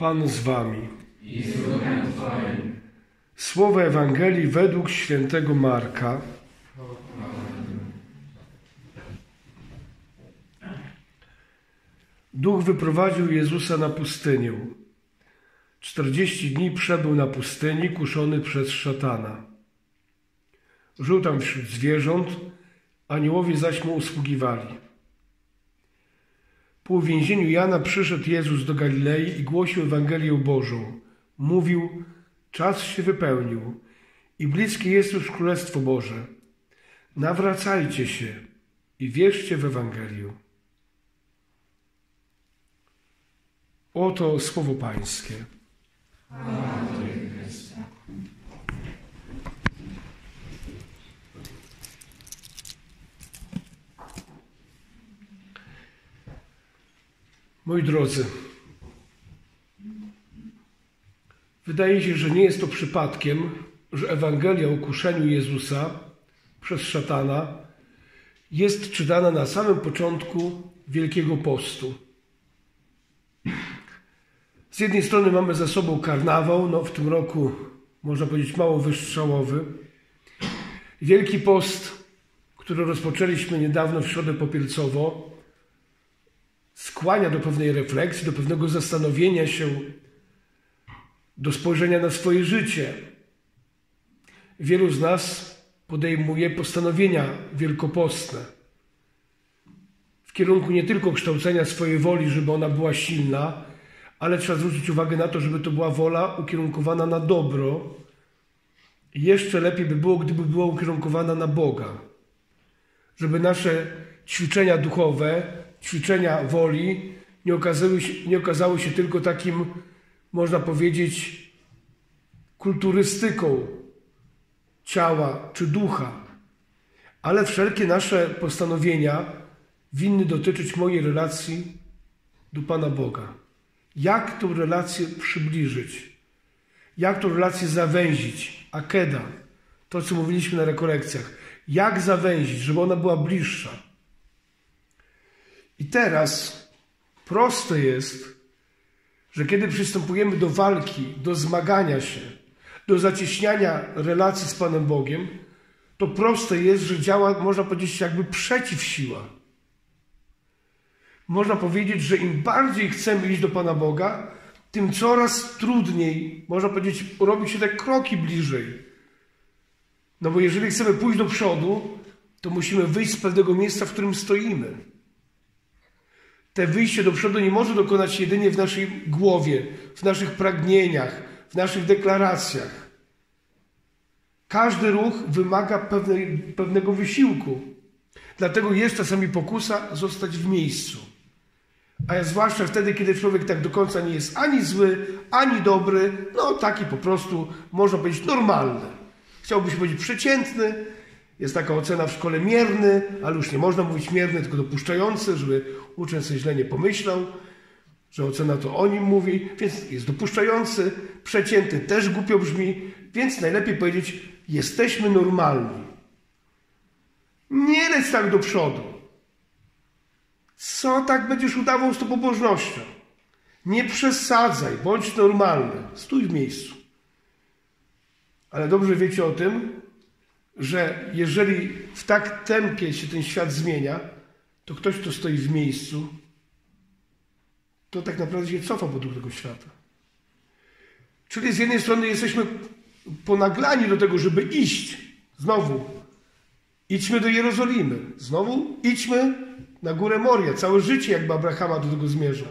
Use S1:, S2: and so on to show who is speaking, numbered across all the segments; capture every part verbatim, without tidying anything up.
S1: Pan z wami.
S2: I z duchem Twoim.
S1: Słowo Ewangelii według świętego Marka. Duch wyprowadził Jezusa na pustynię. Czterdzieści dni przebył na pustyni, kuszony przez szatana. Żył tam wśród zwierząt, aniołowie zaś mu usługiwali. Po uwięzieniu Jana przyszedł Jezus do Galilei i głosił Ewangelię Bożą. Mówił: czas się wypełnił i bliskie jest już Królestwo Boże. Nawracajcie się i wierzcie w Ewangelię. Oto słowo Pańskie. Moi drodzy, wydaje się, że nie jest to przypadkiem, że Ewangelia o kuszeniu Jezusa przez szatana jest czytana na samym początku Wielkiego Postu. Z jednej strony mamy za sobą karnawał, no w tym roku można powiedzieć mało wystrzałowy. Wielki Post, który rozpoczęliśmy niedawno w Środę Popielcową, skłania do pewnej refleksji, do pewnego zastanowienia się, do spojrzenia na swoje życie. Wielu z nas podejmuje postanowienia wielkopostne w kierunku nie tylko kształcenia swojej woli, żeby ona była silna, ale trzeba zwrócić uwagę na to, żeby to była wola ukierunkowana na dobro. I jeszcze lepiej by było, gdyby była ukierunkowana na Boga. Żeby nasze ćwiczenia duchowe, ćwiczenia woli nie okazały się, nie okazały się tylko takim, można powiedzieć, kulturystyką ciała czy ducha, ale wszelkie nasze postanowienia winny dotyczyć mojej relacji do Pana Boga. Jak tę relację przybliżyć? Jak tę relację zawęzić? Akeda, to co mówiliśmy na rekolekcjach. Jak zawęzić, żeby ona była bliższa? I teraz proste jest, że kiedy przystępujemy do walki, do zmagania się, do zacieśniania relacji z Panem Bogiem, to proste jest, że działa, można powiedzieć, jakby przeciwsiła. Można powiedzieć, że im bardziej chcemy iść do Pana Boga, tym coraz trudniej, można powiedzieć, robi się te kroki bliżej. No bo jeżeli chcemy pójść do przodu, to musimy wyjść z pewnego miejsca, w którym stoimy. Te wyjście do przodu nie może dokonać się jedynie w naszej głowie, w naszych pragnieniach, w naszych deklaracjach. Każdy ruch wymaga pewnej, pewnego wysiłku. Dlatego jest czasami pokusa zostać w miejscu. A zwłaszcza wtedy, kiedy człowiek tak do końca nie jest ani zły, ani dobry, no taki po prostu, można powiedzieć, normalny. Chciałbyś powiedzieć przeciętny, jest taka ocena w szkole mierny, ale już nie można mówić mierny, tylko dopuszczający, żeby uczeń sobie źle nie pomyślał, że ocena to o nim mówi, więc jest dopuszczający, przeciętny też głupio brzmi, więc najlepiej powiedzieć, jesteśmy normalni. Nie leć tak do przodu. Co tak będziesz udawał z tą pobożnością? Nie przesadzaj, bądź normalny, stój w miejscu. Ale dobrze wiecie o tym, że jeżeli w tak tempie się ten świat zmienia, to ktoś, kto stoi w miejscu, to tak naprawdę się cofa podróż tego świata. Czyli z jednej strony jesteśmy ponaglani do tego, żeby iść. Znowu, idźmy do Jerozolimy. Znowu idźmy na górę Moria. Całe życie jakby Abrahama do tego zmierza.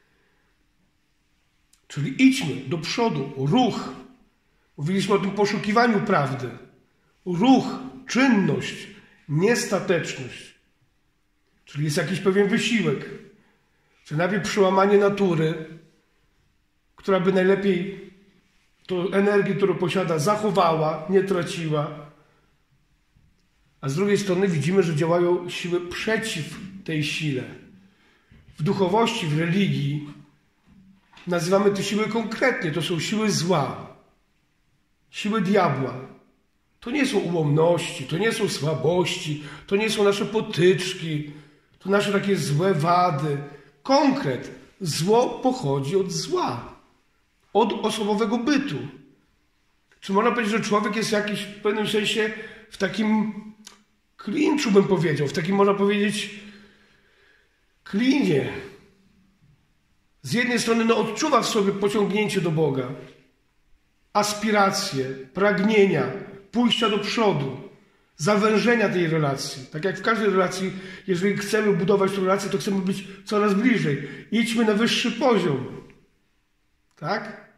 S1: Czyli idźmy do przodu. Ruch. Mówiliśmy o tym poszukiwaniu prawdy. Ruch, czynność, niestateczność. Czyli jest jakiś pewien wysiłek. Czyli najpierw przełamanie natury, która by najlepiej tą energię, którą posiada, zachowała, nie traciła. A z drugiej strony widzimy, że działają siły przeciw tej sile. W duchowości, w religii nazywamy te siły konkretnie. To są siły zła. Siły diabła. To nie są ułomności, to nie są słabości, to nie są nasze potyczki, to to nasze takie złe wady. Konkret. Zło pochodzi od zła. od osobowego bytu. Czy można powiedzieć, że człowiek jest jakiś w pewnym sensie w takim klinczu, bym powiedział, w takim, można powiedzieć, klinie. Z jednej strony no, odczuwa w sobie pociągnięcie do Boga, aspiracje, pragnienia, pójścia do przodu, zawężenia tej relacji. Tak jak w każdej relacji, jeżeli chcemy budować tę relację, to chcemy być coraz bliżej. Idźmy na wyższy poziom. Tak?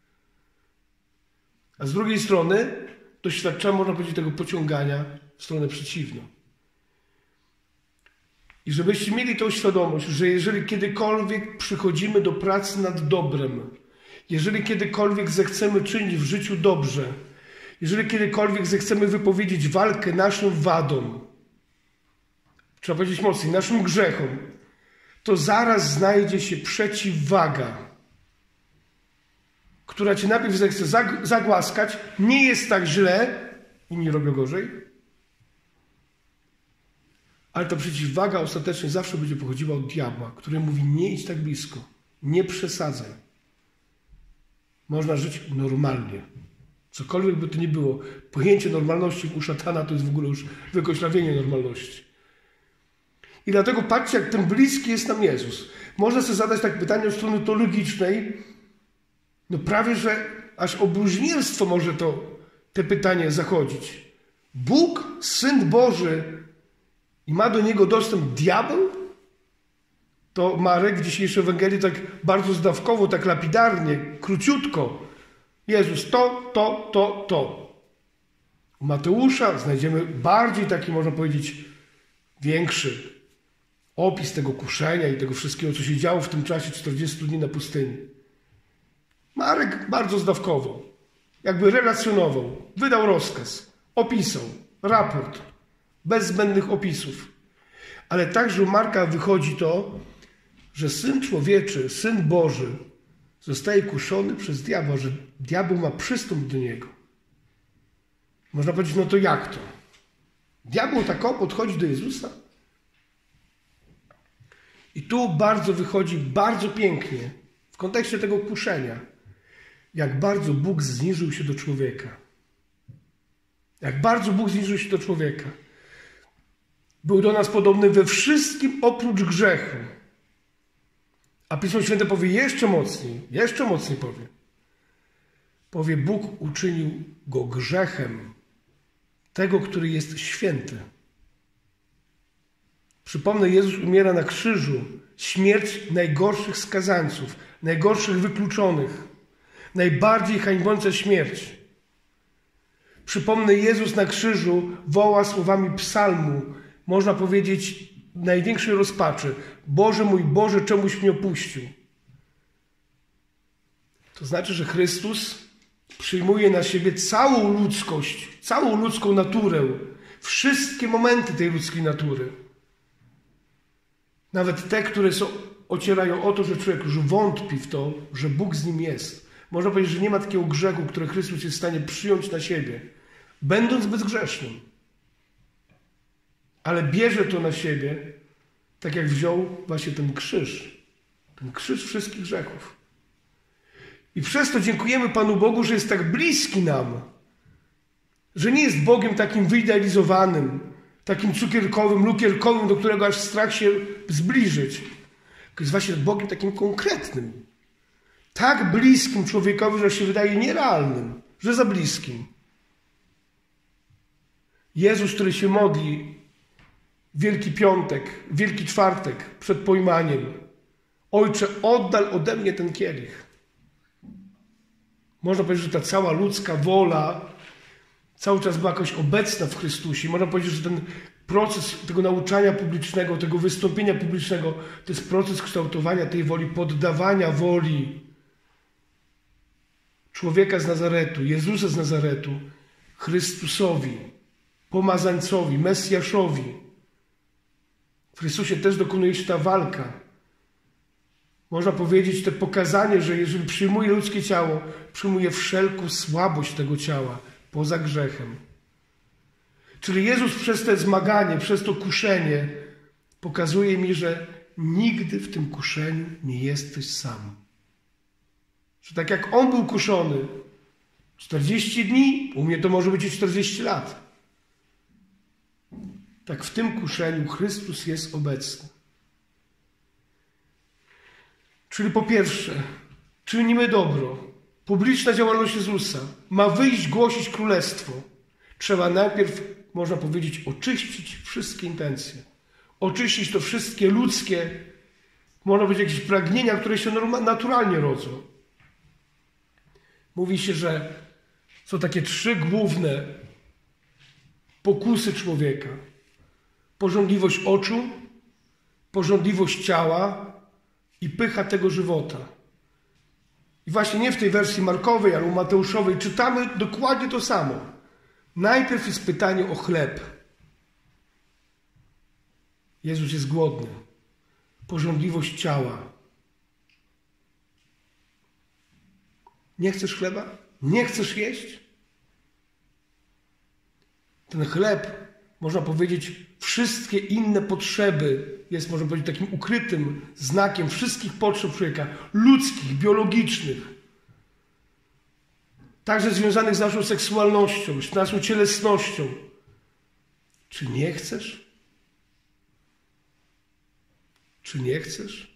S1: A z drugiej strony doświadczamy, można powiedzieć, tego pociągania w stronę przeciwną. I żebyście mieli tą świadomość, że jeżeli kiedykolwiek przychodzimy do pracy nad dobrem, jeżeli kiedykolwiek zechcemy czynić w życiu dobrze, jeżeli kiedykolwiek zechcemy wypowiedzieć walkę naszym wadom, trzeba powiedzieć mocniej, naszym grzechom, to zaraz znajdzie się przeciwwaga, która cię najpierw zechce zagłaskać, nie jest tak źle, inni robią gorzej, ale ta przeciwwaga ostatecznie zawsze będzie pochodziła od diabła, który mówi: nie idź tak blisko, nie przesadzaj. Można żyć normalnie. Cokolwiek by to nie było, pojęcie normalności u szatana to jest w ogóle już wykoślawienie normalności. I dlatego patrzcie, jak ten bliski jest nam Jezus. Można sobie zadać tak pytanie od strony teologicznej, no prawie, że aż o bluźnierstwo może to te pytanie zachodzić. Bóg, Syn Boży, i ma do Niego dostęp diabeł? To Marek w dzisiejszej Ewangelii tak bardzo zdawkowo, tak lapidarnie, króciutko. Jezus to, to, to, to. U Mateusza znajdziemy bardziej taki, można powiedzieć, większy opis tego kuszenia i tego wszystkiego, co się działo w tym czasie czterdziestu dni na pustyni. Marek bardzo zdawkowo, jakby relacjonował, wydał rozkaz, opisał, raport, bez zbędnych opisów. Ale także u Marka wychodzi to, że Syn Człowieczy, Syn Boży zostaje kuszony przez diabła, że diabeł ma przystęp do Niego. Można powiedzieć, no to jak to? Diabeł tak o podchodzi do Jezusa? I tu bardzo wychodzi, bardzo pięknie, w kontekście tego kuszenia, jak bardzo Bóg zniżył się do człowieka. Jak bardzo Bóg zniżył się do człowieka. Był do nas podobny we wszystkim oprócz grzechu. A Pismo Święte powie jeszcze mocniej, jeszcze mocniej powie. Powie: Bóg uczynił go grzechem tego, który jest święty. Przypomnę, Jezus umiera na krzyżu. Śmierć najgorszych skazańców, najgorszych wykluczonych, najbardziej hańbiąca śmierć. Przypomnę, Jezus na krzyżu woła słowami psalmu, można powiedzieć, największej rozpaczy: Boże mój Boże, czemuś mnie opuścił? To znaczy, że Chrystus przyjmuje na siebie całą ludzkość, całą ludzką naturę, wszystkie momenty tej ludzkiej natury. Nawet te, które są, ocierają o to, że człowiek już wątpi w to, że Bóg z nim jest. Można powiedzieć, że nie ma takiego grzechu, który Chrystus jest w stanie przyjąć na siebie, będąc bezgrzesznym. Ale bierze to na siebie, tak jak wziął właśnie ten krzyż. Ten krzyż wszystkich grzechów. I przez to dziękujemy Panu Bogu, że jest tak bliski nam. Że nie jest Bogiem takim wyidealizowanym, takim cukierkowym, lukierkowym, do którego aż strach się zbliżyć. Tylko jest właśnie Bogiem takim konkretnym. Tak bliskim człowiekowi, że się wydaje nierealnym, że za bliskim. Jezus, który się modli Wielki Piątek, Wielki Czwartek przed pojmaniem: Ojcze, oddal ode mnie ten kielich. Można powiedzieć, że ta cała ludzka wola cały czas była jakoś obecna w Chrystusie. Można powiedzieć, że ten proces tego nauczania publicznego, tego wystąpienia publicznego, to jest proces kształtowania tej woli, poddawania woli człowieka z Nazaretu, Jezusa z Nazaretu, Chrystusowi, pomazańcowi, Mesjaszowi. W Chrystusie też dokonuje się ta walka. Można powiedzieć, to pokazanie, że jeżeli przyjmuje ludzkie ciało, przyjmuje wszelką słabość tego ciała, poza grzechem. Czyli Jezus przez to zmaganie, przez to kuszenie pokazuje mi, że nigdy w tym kuszeniu nie jesteś sam. Że tak jak On był kuszony czterdzieści dni, u mnie to może być i czterdzieści lat. Tak w tym kuszeniu Chrystus jest obecny. Czyli po pierwsze, czynimy dobro. Publiczna działalność Jezusa ma wyjść, głosić królestwo. Trzeba najpierw, można powiedzieć, oczyścić wszystkie intencje. Oczyścić to wszystkie ludzkie, można powiedzieć, jakieś pragnienia, które się naturalnie rodzą. Mówi się, że są takie trzy główne pokusy człowieka. Pożądliwość oczu, pożądliwość ciała i pycha tego żywota. I właśnie nie w tej wersji markowej, ale u Mateuszowej czytamy dokładnie to samo. Najpierw jest pytanie o chleb. Jezus jest głodny. Pożądliwość ciała. Nie chcesz chleba? Nie chcesz jeść? Ten chleb, można powiedzieć, wszystkie inne potrzeby jest, można powiedzieć, takim ukrytym znakiem wszystkich potrzeb człowieka, ludzkich, biologicznych, także związanych z naszą seksualnością, z naszą cielesnością. Czy nie chcesz? Czy nie chcesz?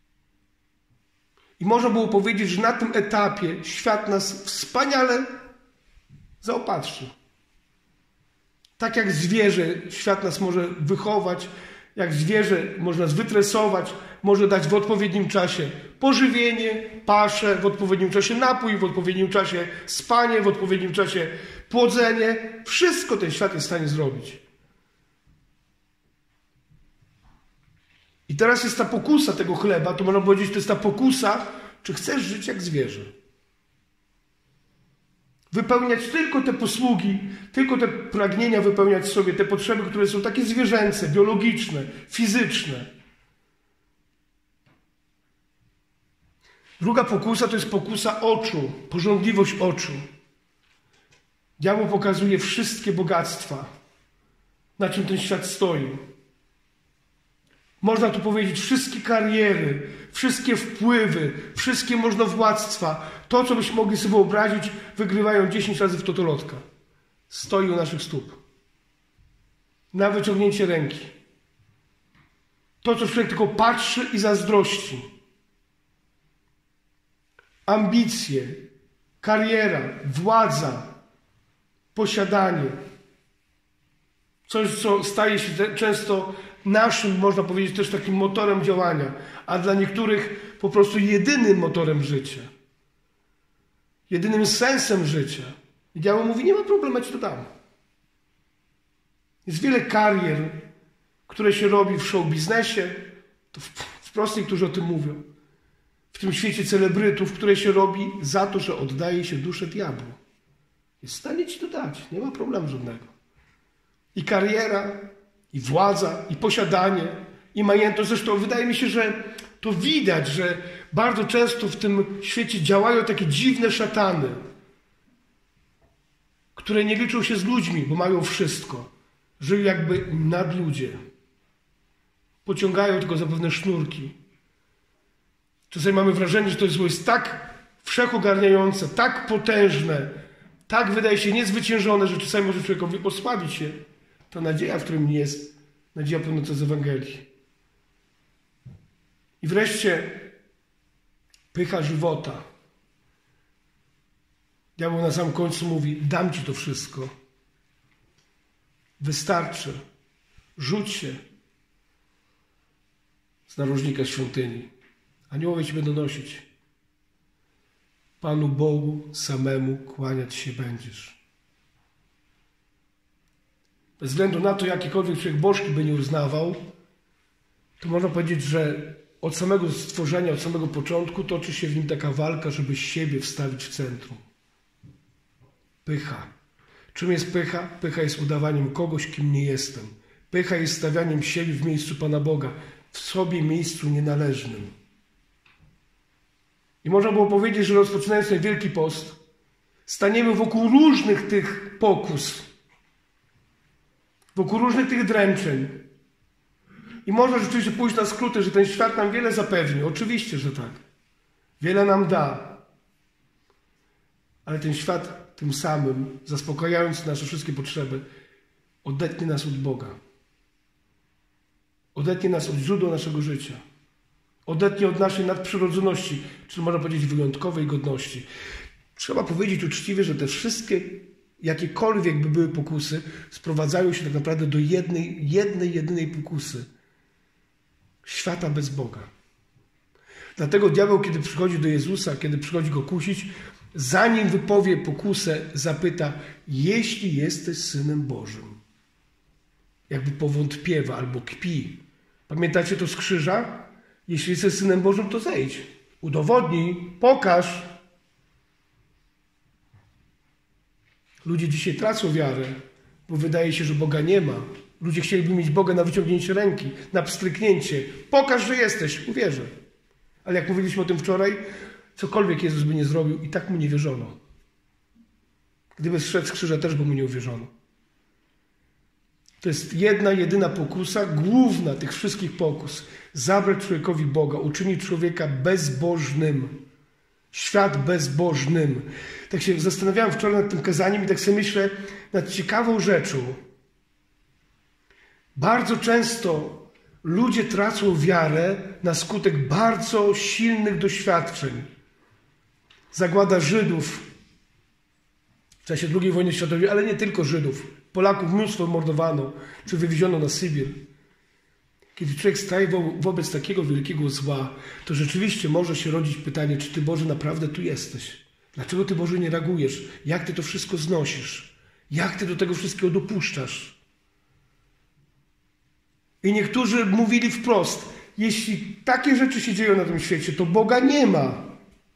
S1: I można było powiedzieć, że na tym etapie świat nas wspaniale zaopatrzy. Tak jak zwierzę, świat nas może wychować, jak zwierzę można nas wytresować, może dać w odpowiednim czasie pożywienie, paszę, w odpowiednim czasie napój, w odpowiednim czasie spanie, w odpowiednim czasie płodzenie. Wszystko ten świat jest w stanie zrobić. I teraz jest ta pokusa tego chleba, to można powiedzieć, to jest ta pokusa, czy chcesz żyć jak zwierzę. Wypełniać tylko te posługi, tylko te pragnienia wypełniać sobie, te potrzeby, które są takie zwierzęce, biologiczne, fizyczne. Druga pokusa to jest pokusa oczu, pożądliwość oczu. Diabeł pokazuje wszystkie bogactwa, na czym ten świat stoi. Można tu powiedzieć wszystkie kariery, wszystkie wpływy, wszystkie możnowładztwa. To, co byśmy mogli sobie wyobrazić, wygrywają dziesięć razy w totolotka. Stoi u naszych stóp. Na wyciągnięcie ręki. To, co człowiek tylko patrzy i zazdrości. Ambicje, kariera, władza, posiadanie. Coś, co staje się często naszym, można powiedzieć, też takim motorem działania, a dla niektórych po prostu jedynym motorem życia. Jedynym sensem życia. I diabeł mówi, nie ma problemu, ja ci to dam. Jest wiele karier, które się robi w show biznesie, to wprost niektórzy o tym mówią. W tym świecie celebrytów, które się robi za to, że oddaje się duszę diabłu. Jest w stanie ci to dać, nie ma problemu żadnego. I kariera, i władza, i posiadanie, i majątność. Zresztą wydaje mi się, że to widać, że bardzo często w tym świecie działają takie dziwne szatany, które nie liczą się z ludźmi, bo mają wszystko. Żyją jakby nadludzie. Pociągają tylko za pewne sznurki. Czasami mamy wrażenie, że to zło jest tak wszechogarniające, tak potężne, tak wydaje się niezwyciężone, że czasami może człowiekowi osłabić się ta nadzieja, w którym nie jest nadzieja płynąca z Ewangelii. I wreszcie pycha żywota. Diabeł na samym końcu mówi, dam ci to wszystko. Wystarczy. Rzuć się z narożnika świątyni. Aniołowie ci będą nosić. Panu Bogu samemu kłaniać się będziesz. Bez względu na to, jakikolwiek człowiek bożki by nie uznawał, to można powiedzieć, że od samego stworzenia, od samego początku toczy się w nim taka walka, żeby siebie wstawić w centrum. Pycha. Czym jest pycha? Pycha jest udawaniem kogoś, kim nie jestem. Pycha jest stawianiem siebie w miejscu Pana Boga, w sobie miejscu nienależnym. I można było powiedzieć, że rozpoczynając ten Wielki Post, staniemy wokół różnych tych pokus, wokół różnych tych dręczeń. I można rzeczywiście pójść na skróty, że ten świat nam wiele zapewni. Oczywiście, że tak. Wiele nam da. Ale ten świat tym samym, zaspokajając nasze wszystkie potrzeby, odetnie nas od Boga. Odetnie nas od źródła naszego życia. Odetnie od naszej nadprzyrodzoności, czy można powiedzieć wyjątkowej godności. Trzeba powiedzieć uczciwie, że te wszystkie, jakiekolwiek by były pokusy, sprowadzają się tak naprawdę do jednej, jednej, jedynej pokusy. Świata bez Boga. Dlatego diabeł, kiedy przychodzi do Jezusa, kiedy przychodzi go kusić, zanim wypowie pokusę, zapyta, jeśli jesteś Synem Bożym. Jakby powątpiewa albo kpi. Pamiętacie to z krzyża? Jeśli jesteś Synem Bożym, to zejdź. Udowodnij, pokaż. Ludzie dzisiaj tracą wiarę, bo wydaje się, że Boga nie ma. Ludzie chcieliby mieć Boga na wyciągnięcie ręki, na pstryknięcie. Pokaż, że jesteś, uwierzę. Ale jak mówiliśmy o tym wczoraj, cokolwiek Jezus by nie zrobił, i tak mu nie wierzono. Gdyby zszedł z krzyża, też by mu nie uwierzono. To jest jedna, jedyna pokusa, główna tych wszystkich pokus. Zabrać człowiekowi Boga, uczynić człowieka bezbożnym. Świat bezbożnym. Tak się zastanawiałem wczoraj nad tym kazaniem i tak sobie myślę nad ciekawą rzeczą. Bardzo często ludzie tracą wiarę na skutek bardzo silnych doświadczeń. Zagłada Żydów w czasie drugiej wojny światowej, ale nie tylko Żydów. Polaków mnóstwo mordowano, czy wywieziono na Sybir. Kiedy człowiek staje wo wobec takiego wielkiego zła, to rzeczywiście może się rodzić pytanie, czy Ty, Boże, naprawdę tu jesteś? Dlaczego Ty, Boże, nie reagujesz? Jak Ty to wszystko znosisz? Jak Ty do tego wszystkiego dopuszczasz? I niektórzy mówili wprost, jeśli takie rzeczy się dzieją na tym świecie, to Boga nie ma.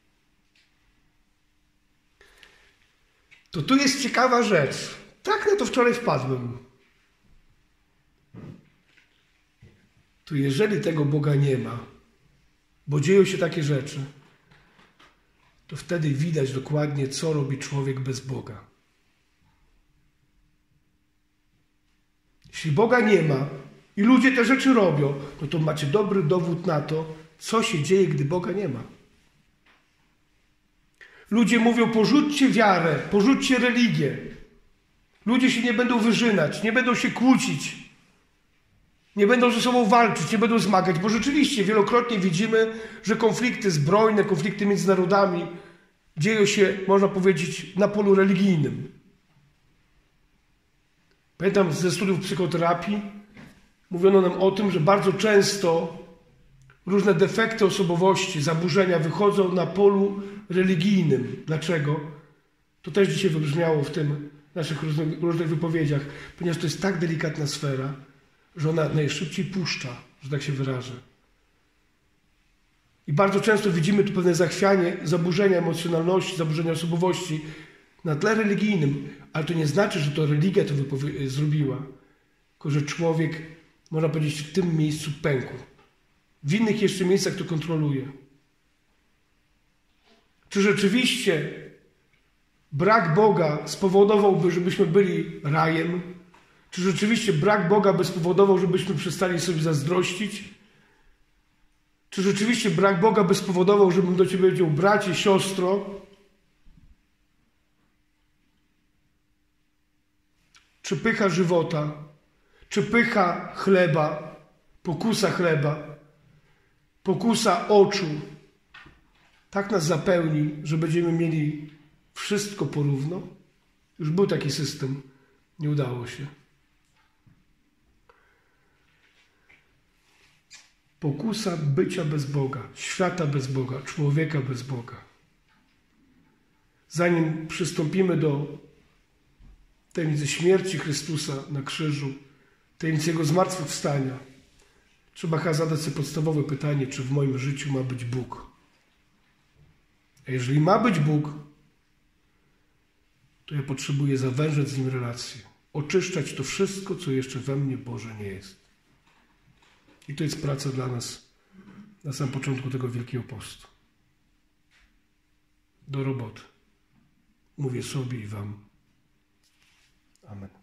S1: To tu jest ciekawa rzecz. Tak na to wczoraj wpadłem. To jeżeli tego Boga nie ma, bo dzieją się takie rzeczy, to wtedy widać dokładnie, co robi człowiek bez Boga. Jeśli Boga nie ma i ludzie te rzeczy robią, no to macie dobry dowód na to, co się dzieje, gdy Boga nie ma. Ludzie mówią, porzućcie wiarę, porzućcie religię. Ludzie się nie będą wyżynać, nie będą się kłócić, nie będą ze sobą walczyć, nie będą zmagać, bo rzeczywiście wielokrotnie widzimy, że konflikty zbrojne, konflikty między narodami dzieją się, można powiedzieć, na polu religijnym. Pamiętam ze studiów psychoterapii, mówiono nam o tym, że bardzo często różne defekty osobowości, zaburzenia wychodzą na polu religijnym. Dlaczego? To też dzisiaj wybrzmiało w tym naszych różnych, różnych wypowiedziach, ponieważ to jest tak delikatna sfera, że ona najszybciej puszcza, że tak się wyrażę. I bardzo często widzimy tu pewne zachwianie, zaburzenia emocjonalności, zaburzenia osobowości na tle religijnym, ale to nie znaczy, że to religia to zrobiła, tylko że człowiek, można powiedzieć, w tym miejscu pękł. W innych jeszcze miejscach to kontroluje. Czy rzeczywiście brak Boga spowodowałby, żebyśmy byli rajem? Czy rzeczywiście brak Boga by spowodował, żebyśmy przestali sobie zazdrościć? Czy rzeczywiście brak Boga by spowodował, żebym do Ciebie powiedział, bracie, siostro? Czy pycha żywota, czy pycha chleba, pokusa chleba, pokusa oczu tak nas zapełni, że będziemy mieli wszystko porówno? Już był taki system, nie udało się. Pokusa bycia bez Boga, świata bez Boga, człowieka bez Boga. Zanim przystąpimy do tajemnicy śmierci Chrystusa na krzyżu, tajemnicy Jego zmartwychwstania, trzeba chyba zadać sobie podstawowe pytanie, czy w moim życiu ma być Bóg. A jeżeli ma być Bóg, to ja potrzebuję zawężać z Nim relacje, oczyszczać to wszystko, co jeszcze we mnie Boże nie jest. I to jest praca dla nas na samym początku tego Wielkiego Postu. Do roboty. Mówię sobie i Wam. Amen.